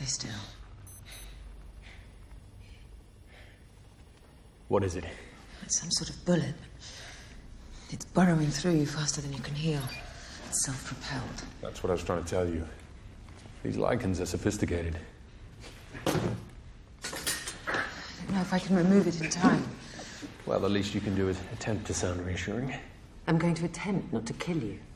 still. What is it? It's some sort of bullet. It's burrowing through you faster than you can heal. It's self-propelled. That's what I was trying to tell you. These Lycans are sophisticated. I don't know if I can remove it in time. Well, the least you can do is attempt to sound reassuring. I'm going to attempt not to kill you.